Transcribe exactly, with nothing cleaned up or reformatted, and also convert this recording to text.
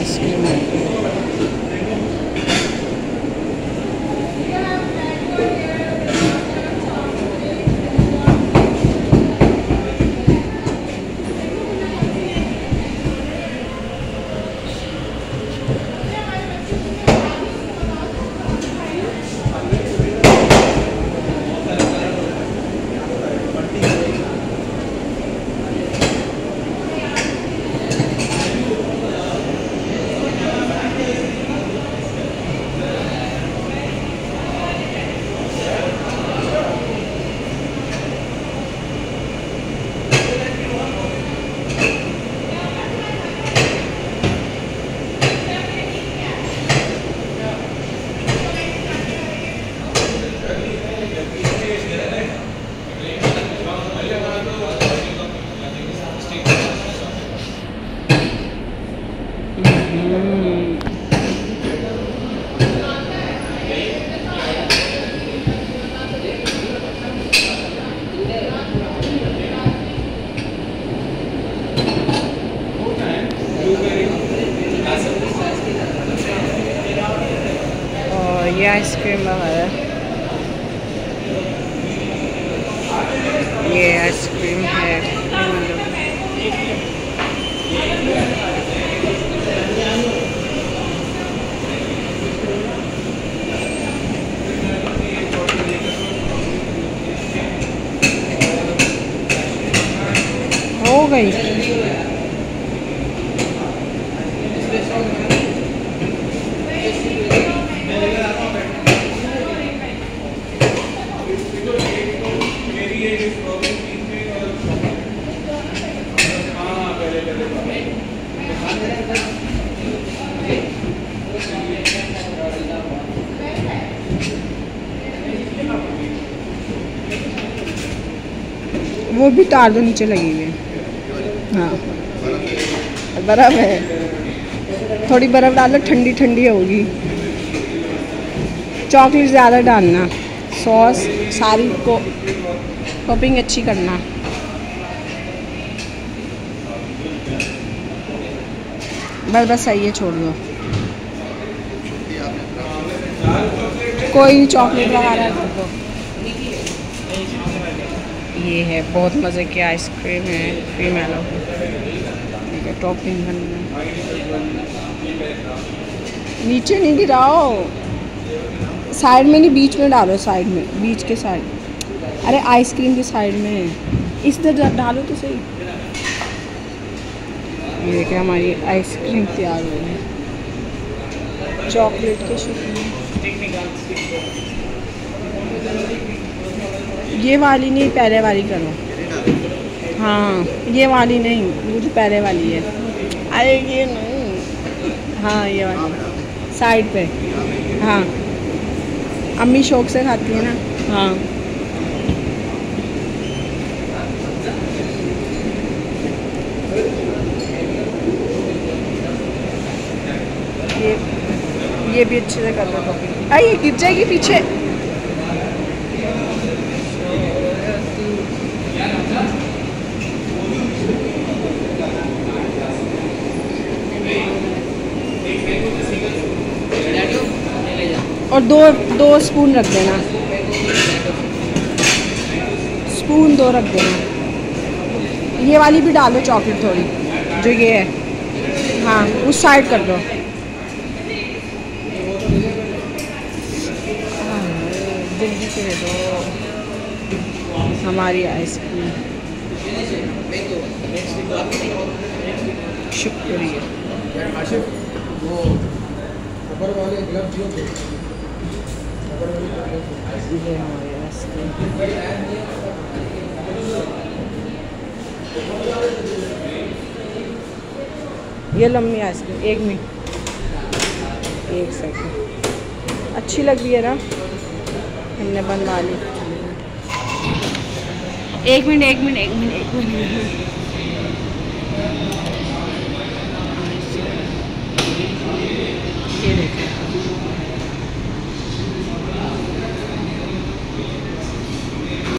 Ice cream है। ये ice cream वगैरह, ये आइसक्रीम है। हो गई। वो भी तार दो, नीचे लगी हुई है। हाँ बर्फ़ है, थोड़ी बर्फ़ डालो, ठंडी ठंडी होगी। चॉकलेट ज़्यादा डालना, सॉस सारी को टॉपिंग अच्छी करना। बस बस सही है, छोड़ दो। कोई चॉकलेट वगैरह कर दो। ये है बहुत मज़े की आइसक्रीम है, क्रीम एलो ठीक है। टॉपिंग करना, नीचे नहीं गिराओ, साइड में नहीं, बीच में डालो, साइड में, बीच के साइड। अरे आइसक्रीम के साइड में, इस तरह डालो तो सही। ये देखिए हमारी आइसक्रीम तैयार हो गई चॉकलेट के शुक्रिया। ये वाली नहीं, पहले वाली करो। हाँ ये वाली नहीं, वो जो पहले वाली है। अरे ये नहीं, हाँ ये वाली साइड पे। हाँ अम्मी शौक से खाती है ना। हाँ ये ये भी अच्छे से कर लो। अरे ये गिर जाएगी पीछे। और दो दो स्पून रख देना, स्पून दो रख देना। ये वाली भी डालो चॉकलेट थोड़ी, जो ये है। हाँ उस साइड कर दो। जल्दी से दे दो हमारी आइसक्रीम। शुक्रिया। ये हमारी आइसक्रीम। ये लम्बी आइसक्रीम, एक मिनट, एक सेकंड। अच्छी लग रही है ना, हमने बनवा ली। एक मिनट एक मिनट एक मिनट एक मिनट